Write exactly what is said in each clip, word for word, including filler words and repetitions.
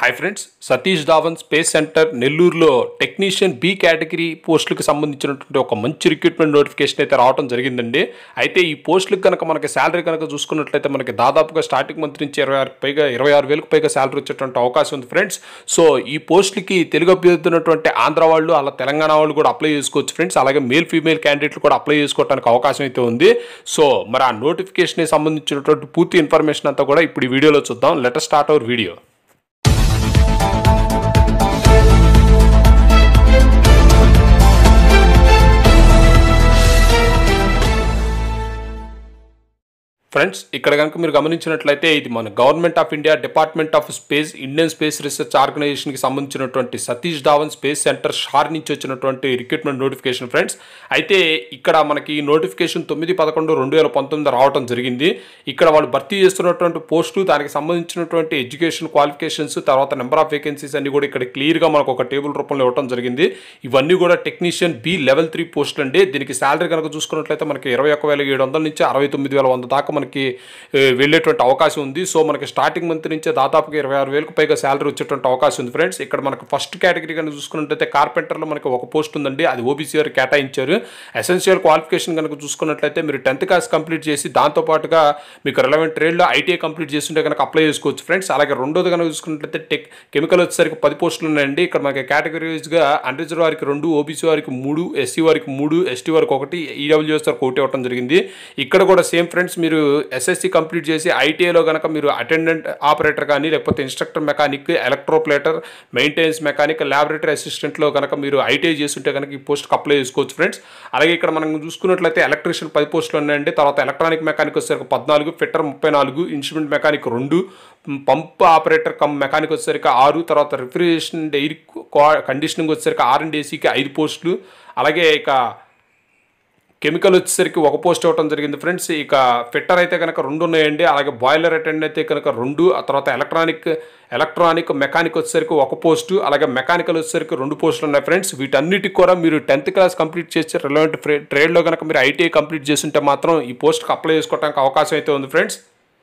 Hi friends, Satish Dhawan space centre నెల్లూరులో technician B category పోస్టులకు సంబంధించినటువంటి ఒక మంచి రిక్రూట్మెంట్ నోటిఫికేషన్ అయితే రావడం జరిగిందండి. అయితే ఈ పోస్టులకు కనుక మనకి శాలరీ కనుక చూసుకున్నట్లయితే మనకి దాదాపుగా స్టార్టింగ్ మంత్ నుంచి ఇరవై ఆరు పైగా ఇరవై ఆరు వేలకు పైగా శాలరీ వచ్చేటువంటి అవకాశం ఉంది ఫ్రెండ్స్. సో ఈ పోస్టులకి తెలుగు అభ్యర్థున్నటువంటి ఆంధ్ర వాళ్ళు అలా తెలంగాణ వాళ్ళు కూడా అప్లై చేసుకోవచ్చు ఫ్రెండ్స్. అలాగే మేల్ ఫీమేల్ క్యాండిడేట్లు కూడా అప్లై చేసుకోవడానికి అవకాశం అయితే ఉంది. సో మరి ఆ నోటిఫికేషన్కి సంబంధించినటువంటి పూర్తి ఇన్ఫర్మేషన్ అంతా కూడా ఇప్పుడు ఈ వీడియోలో చూద్దాం. Let us start our video. Friends, ఇక్కడ కనుక మీరు గమనించినట్లయితే ఇది మన government of India department of space Indian space research ఆర్గనైజేషన్కి సంబంధించినటువంటి సతీష్ ధావన్ స్పేస్ సెంటర్ షార్ నుంచి వచ్చినటువంటి రిక్రూట్మెంట్ నోటిఫికేషన్ ఫ్రెండ్స్. అయితే ఇక్కడ మనకి ఈ నోటిఫికేషన్ తొమ్మిది పదకొండు రెండు వేల పంతొమ్మిది రావడం జరిగింది. ఇక్కడ వాళ్ళు భర్తీ చేస్తున్నటువంటి పోస్టు, దానికి సంబంధించినటువంటి ఎడ్యుకేషన్ క్వాలిఫికేషన్స్, తర్వాత నెంబర్ ఆఫ్ వేకెన్సీస్ అన్ని కూడా ఇక్కడ క్లియర్గా మనకు ఒక టేబుల్ రూపంలో ఇవ్వడం జరిగింది. ఇవన్నీ కూడా టెక్నీషియన్ బి లెవెల్ త్రీ పోస్టులు అండి. దీనికి శాలరీ కనుక చూసుకున్నట్లయితే మనకి ఇరవై ఒక్క వేల ఏడు వందల నుంచి అరవై తొమ్మిది వేల వంద దాకా మనకి వెళ్ళేటువంటి అవకాశం ఉంది. సో మనకి స్టార్టింగ్ మంత్ నుంచే దాదాపుగా ఇరవై ఆరు వేలకు పైగా శాలరీ వచ్చేటువంటి అవకాశం ఉంది ఫ్రెండ్స్. ఇక్కడ మనకు ఫస్ట్ కేటగిరీ కనుక చూసుకున్నట్లయితే కార్పెంటర్లో మనకి ఒక పోస్ట్ ఉందండి, అది ఓబీసీ వారు కేటాయించారు. ఎసెన్షియల్ క్వాలిఫికేషన్ కనుక చూసుకున్నట్లయితే మీరు టెన్త్ క్లాస్ కంప్లీట్ చేసి దాంతోపాటుగా మీకు రిలవెంట్ ట్రేడ్లో ఐటీఐ కంప్లీట్ చేస్తుంటే కనుక అప్లై చేసుకోవచ్చు ఫ్రెండ్స్. అలాగే రెండోది కనుక చూసుకున్నట్లయితే టెక్ కెమికల్ వచ్చేసరికి పది పోస్టులు ఉన్నాయండి. ఇక్కడ మనకి కేటగిరీస్గా అన్రిజర్వ్ వారికి రెండు, ఓబీసీ వారికి మూడు, ఎస్సీ వారికి మూడు, ఎస్టీ వారికి ఒకటి, ఈడబ్ల్యూఎస్ వారికి ఒకటి ఇవ్వడం జరిగింది. ఇక్కడ కూడా సేమ్ ఫ్రెండ్స్, మీరు ఎస్ఎస్సి కంప్లీట్ చేసి ఐటీఐలో కనుక మీరు అటెండెంట్ ఆపరేటర్ కానీ లేకపోతే instructor mechanic, electroplater, maintenance mechanic, laboratory అసిస్టెంట్లో కనుక మీరు ఐటీఐ చేస్తుంటే కనుక ఈ పోస్ట్కి అప్లై చేసుకోవచ్చు ఫ్రెండ్స్. అలాగే ఇక్కడ మనం చూసుకున్నట్లయితే ఎలక్ట్రీషియన్ పది పోస్టులు ఉన్నాయండి. తర్వాత ఎలక్ట్రానిక్ మెకానిక్ వచ్చేసరికి పద్నాలుగు, ఫిట్టర్ ముప్పై నాలుగు, ఇన్స్ట్రుమెంట్ మెకానిక్ రెండు, పంప్ ఆపరేటర్ కమ్ మెకానిక్ వచ్చేసరికి ఆరు, తర్వాత రిఫ్రిజరేషన్ ఎయిర్ కండిషనింగ్ వచ్చేసరికి ఆర్ అండ్ ఏసీకి ఐదు పోస్టులు. అలాగే ఇక కెమికల్ వచ్చేసరికి ఒక పోస్ట్ ఇవ్వడం జరిగింది ఫ్రెండ్స్. ఇక ఫిట్టర్ అయితే కనుక రెండు ఉన్నాయండి. అలాగే బాయిలర్ అటెండెంట్ అయితే కనుక రెండు, ఆ తర్వాత ఎలక్ట్రానిక్ ఎలక్ట్రానిక్ మెకానిక్ వచ్చేసరికి ఒక పోస్టు, అలాగే మెకానికల్ వచ్చేసరికి రెండు పోస్టులు ఉన్నాయి ఫ్రెండ్స్. వీటన్నిటికి కూడా మీరు టెన్త్ క్లాస్ కంప్లీట్ చేసి రిలవెంట్ ట్రేడ్లో కనుక మీరు ఐటీఐ కంప్లీట్ చేస్తుంటే మాత్రం ఈ పోస్ట్కి అప్లై చేసుకోవడానికి అవకాశం అయితే ఉంది ఫ్రెండ్స్.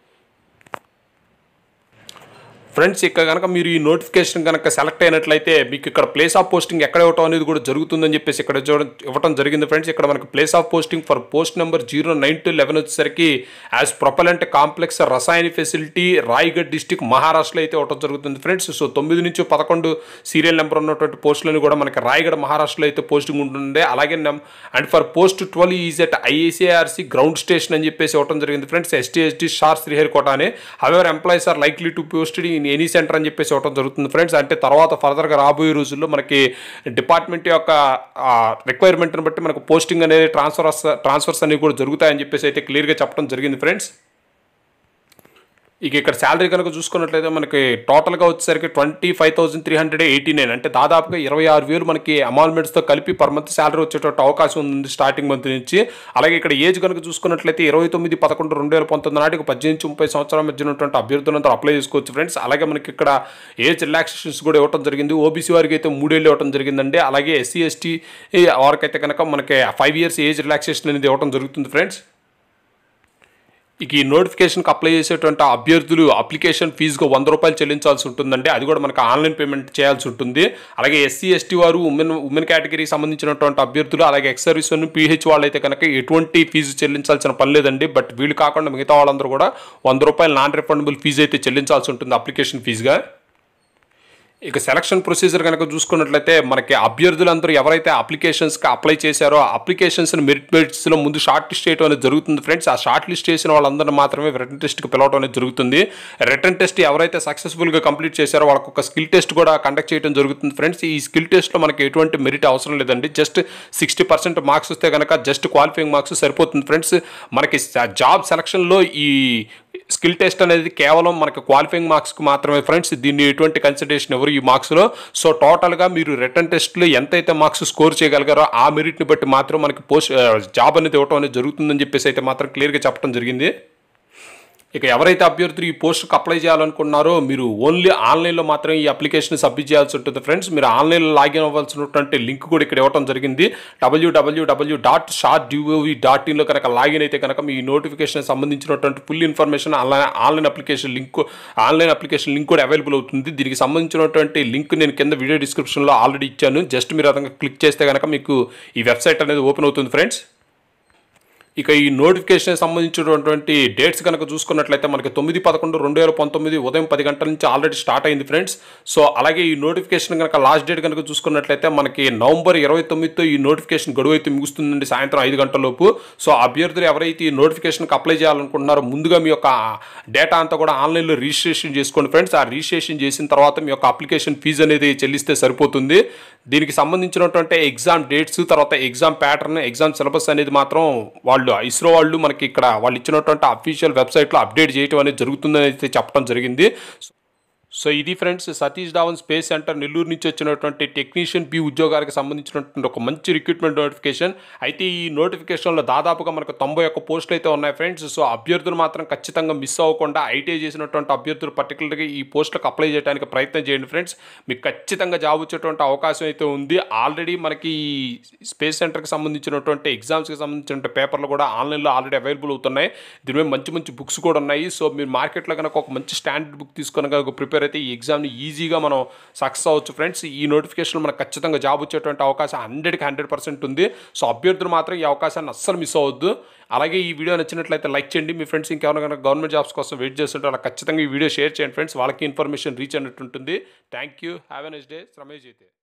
ఫ్రెండ్స్, ఇక్కడ కనుక మీరు ఈ నోటిఫికేషన్ కనుక సెలెక్ట్ అయినట్లయితే మీకు ఇక్కడ ప్లేస్ ఆఫ్ పోస్టింగ్ ఎక్కడ ఇవ్వటం అనేది కూడా జరుగుతుందని చెప్పేసి ఇక్కడ ఇవ్వడం జరిగింది ఫ్రెండ్స్. ఇక్కడ మనకి place of posting for post number zero nine to eleven వచ్చేసరికి as propellant complex Rasayani facility Raigad district మహారాష్ట్రలో అయితే ఇవ్వడం జరుగుతుంది ఫ్రెండ్స్. సో తొమ్మిది నుంచి పదకొండు సీరియల్ నెంబర్ ఉన్నటువంటి పోస్టులను కూడా మనకి రాయ్గఢ్ మహారాష్ట్రలో అయితే పోస్టింగ్ ఉంటుంది. అలాగే and for post twelve is at IACRC ground station అని చెప్పేసి ఇవ్వడం జరిగింది friends. ST ST SHAR Sriharikota అని. However employees are likely to posted in any centre అని చెప్పేసి ఇవ్వడం జరుగుతుంది ఫ్రెండ్స్. అంటే తర్వాత ఫర్దర్గా రాబోయే రోజుల్లో మనకి డిపార్ట్మెంట్ యొక్క రిక్వైర్మెంట్ని బట్టి మనకు పోస్టింగ్ అనేది ట్రాన్స్ఫర్స్ ట్రాన్స్ఫర్స్ అనేవి కూడా జరుగుతాయని చెప్పేసి అయితే క్లియర్గా చెప్పడం జరిగింది ఫ్రెండ్స్. ఇక ఇక్కడ శాలరీ కనుక చూసుకున్నట్లయితే మనకి టోటల్గా వచ్చేసరికి twenty five thousand three hundred eighty nine అంటే దాదాపుగా ఇరవై ఆరు వేలు మనకి అమాల్మెంట్స్తో కలిపి పర్ మంత్ శాలరీ వచ్చేటట్టు అవకాశం ఉంది స్టార్టింగ్ మంత్ నుంచి. అలాగే ఇక్కడ ఏజ్ కనుక చూసుకున్నట్లయితే ఇరవై తొమ్మిది పదకొండు రెండు వేల పంతొమ్మిది నాటికి పద్దెనిమిది నుంచి ముప్పై సంవత్సరాల మధ్య ఉన్నటువంటి అభ్యర్థులంతా అప్లై చేసుకోవచ్చు ఫ్రెండ్స్. అలాగే మనకి ఇక్కడ ఏజ్ రిలాక్సేషన్స్ కూడా ఇవ్వడం జరిగింది. ఓబీసీ వారికి అయితే మూడేళ్ళు ఇవ్వడం జరిగిందండి. అలాగే ఎస్సీ ఎస్టీ వారికి అయితే కనుక మనకి ఫైవ్ ఇయర్స్ ఏజ్ రిలాక్సేషన్ అనేది ఇవ్వడం జరుగుతుంది ఫ్రెండ్స్. ఇక ఈ నోటిఫికేషన్కి అప్లై చేసేటువంటి అభ్యర్థులు అప్లికేషన్ ఫీజుగా వంద రూపాయలు చెల్లించాల్సి ఉంటుందండి. అది కూడా మనకు ఆన్లైన్ పేమెంట్ చేయాల్సి ఉంటుంది. అలాగే ఎస్సీ ఎస్టీ వారు ఉమెన్ ఉమెన్ కేటగిరీకి సంబంధించినటువంటి అభ్యర్థులు, అలాగే ఎక్స్ సర్వీస్ వన్ పీహెచ్ వాళ్ళు అయితే కనుక ఎటువంటి ఫీజు చెల్లించాల్సిన పని లేదండి. బట్ వీళ్ళు కాకుండా మిగతా వాళ్ళందరూ కూడా వంద రూపాయలు నాన్ రిఫండబుల్ ఫీజు అయితే చెల్లించాల్సి ఉంటుంది అప్లికేషన్ ఫీజుగా. ఇక సెలక్షన్ ప్రొసీజర్ కనుక చూసుకున్నట్లయితే మనకి అభ్యర్థులందరూ ఎవరైతే అప్లికేషన్స్కి అప్లై చేశారో అప్లికేషన్స్ని మెరిట్ బేస్లో ముందు షార్ట్ లిస్ట్ చేయడం అనేది జరుగుతుంది ఫ్రెండ్స్. ఆ షార్ట్ లిస్ట్ చేసిన వాళ్ళందరూ మాత్రమే రిటర్న్ టెస్ట్కి పిలవడం అనేది జరుగుతుంది. రిటర్న్ టెస్ట్ ఎవరైతే సక్సెస్ఫుల్గా కంప్లీట్ చేశారో వాళ్ళకి ఒక స్కిల్ టెస్ట్ కూడా కండక్ట్ చేయడం జరుగుతుంది ఫ్రెండ్స్. ఈ స్కిల్ టెస్ట్లో మనకి ఎటువంటి మెరిట్ అవసరం లేదండి. జస్ట్ సిక్స్టీ పర్సెంట్ మార్క్స్ వస్తే కనుక జస్ట్ క్వాలిఫైయింగ్ మార్క్స్ సరిపోతుంది ఫ్రెండ్స్. మనకి జాబ్ సెలక్షన్లో ఈ స్కిల్ టెస్ట్ అనేది కేవలం మనకి క్వాలిఫైయింగ్ మార్క్స్కి మాత్రమే ఫ్రెండ్స్. దీన్ని ఎటువంటి కన్సిడరేషన్ ఎవరు ఈ మార్క్స్లో. సో టోటల్గా మీరు రిటర్న్ టెస్ట్లో ఎంతైతే మార్క్స్ స్కోర్ చేయగలిగారో ఆ మెరిట్ని బట్టి మాత్రం మనకి పోస్ట్ జాబ్ అనేది ఇవ్వడం అనేది జరుగుతుందని చెప్పేసి అయితే మాత్రం క్లియర్గా చెప్పడం జరిగింది. ఇక ఎవరైతే అభ్యర్థులు ఈ పోస్ట్కి అప్లై చేయాలనుకున్నారో మీరు ఓన్లీ ఆన్లైన్లో మాత్రం ఈ అప్లికేషన్ సబ్మిట్ చేయాల్సి ఉంటుంది ఫ్రెండ్స్. మీరు ఆన్లైన్లో లాగిన్ అవ్వాల్సినటువంటి లింక్ కూడా ఇక్కడ ఇవ్వడం జరిగింది. డబ్ల్యూడబ్ల్యూడబ్ల్యూ డాట్ షార్ట్ డ్యూఓవి డాట్ ఇన్లో కనుక లాగిన్ అయితే కనుక మీ నోటిఫికేషన్ సంబంధించినటువంటి full information online online application link online application link కూడా అవైలబుల్ అవుతుంది. దీనికి సంబంధించినటువంటి లింక్ నేను కింద వీడియో డిస్క్రిప్షన్లో ఆల్రెడీ ఇచ్చాను. జస్ట్ మీరు అతను క్లిక్ చేస్తే కనుక మీకు ఈ వెబ్సైట్ అనేది ఓపెన్ అవుతుంది ఫ్రెండ్స్. ఇక ఈ నోటిఫికేషన్ సంబంధించినటువంటి డేట్స్ కనుక చూసుకున్నట్లయితే మనకి తొమ్మిది పదకొండు రెండు వేల పంతొమ్మిది ఉదయం పది గంటల నుంచి ఆల్రెడీ స్టార్ట్ అయింది ఫ్రెండ్స్. సో అలాగే ఈ నోటిఫికేషన్ కనుక లాస్ట్ డేట్ కనుక చూసుకున్నట్లయితే మనకి నవంబర్ ఇరవై తొమ్మిదితో ఈ నోటిఫికేషన్ గడువు అయితే ముగుస్తుందండి, సాయంత్రం ఐదు గంటల లోపు. సో అభ్యర్థులు ఎవరైతే ఈ నోటిఫికేషన్కి అప్లై చేయాలనుకుంటున్నారో ముందుగా మీ యొక్క డేటా అంతా కూడా ఆన్లైన్లో రిజిస్ట్రేషన్ చేసుకోండి ఫ్రెండ్స్. ఆ రిజిస్ట్రేషన్ చేసిన తర్వాత మీ యొక్క అప్లికేషన్ ఫీజు అనేది చెల్లిస్తే సరిపోతుంది. దీనికి సంబంధించినటువంటి ఎగ్జామ్ డేట్స్, తర్వాత ఎగ్జామ్ ప్యాటర్న్, ఎగ్జామ్ సిలబస్ అనేది మాత్రం వాళ్ళు ఇస్రో వాళ్ళు మనకి ఇక్కడ వాళ్ళు ఇచ్చినటువంటి అఫీషియల్ వెబ్సైట్లో అప్డేట్ చేయడం అనేది జరుగుతుందని అయితే చెప్పడం జరిగింది. సో ఇది friends Satish Dhawan space centre Nellore నుంచి వచ్చినటువంటి టెక్నీషియన్ బి ఉద్యోగాలకు సంబంధించినటువంటి ఒక మంచి రిక్రూట్మెంట్ నోటిఫికేషన్. అయితే ఈ నోటిఫికేషన్లో దాదాపుగా మనకు తొంభై ఒక్క పోస్టులు అయితే ఉన్నాయి ఫ్రెండ్స్. సో అభ్యర్థులు మాత్రం ఖచ్చితంగా మిస్ అవ్వకుండా ఐటీఐ చేసినటువంటి అభ్యర్థులు పర్టికులర్గా ఈ పోస్టులకు అప్లై చేయడానికి ప్రయత్నం చేయండి ఫ్రెండ్స్. మీకు ఖచ్చితంగా జాబ్ వచ్చేటువంటి అవకాశం అయితే ఉంది. ఆల్రెడీ మనకి ఈ స్పేస్ సెంటర్కి సంబంధించినటువంటి ఎగ్జామ్స్కి సంబంధించిన పేపర్లు కూడా ఆన్లైన్లో ఆల్రెడీ అవైలబుల్ అవుతున్నాయి. దీని మీద మంచి మంచి బుక్స్ కూడా ఉన్నాయి. సో మీరు మార్కెట్లో కనుక ఒక మంచి స్టాండర్డ్ బుక్ తీసుకొని కనుక ప్రిపేర్ అయితే ఈ ఎగ్జామ్ని ఈజీగా మనం సక్సెస్ అవ్వచ్చు ఫ్రెండ్స్. ఈ నోటిఫికేషన్ మనకు ఖచ్చితంగా జాబ్ వచ్చేటువంటి అవకాశం హండ్రెడ్కి హండ్రెడ్ పర్సెంట్ ఉంది. సో అభ్యర్థులు మాత్రం ఈ అవకాశాన్ని అస్సలు మిస్ అవ్వద్దు. అలాగే ఈ వీడియో నచ్చినట్లయితే లైక్ చేయండి. మీ ఫ్రెండ్స్ ఇంకెవరైనా కనుక గవర్నమెంట్ జాబ్స్ కోసం వెయిట్ చేస్తుంటే అలా ఖచ్చితంగా ఈ వీడియో షేర్ చేయండి ఫ్రెండ్స్. వాళ్ళకి ఇన్ఫర్మేషన్ రీచ్ అయినట్టు ఉంటుంది. Thank you. Have a nice day. Ramesh అయితే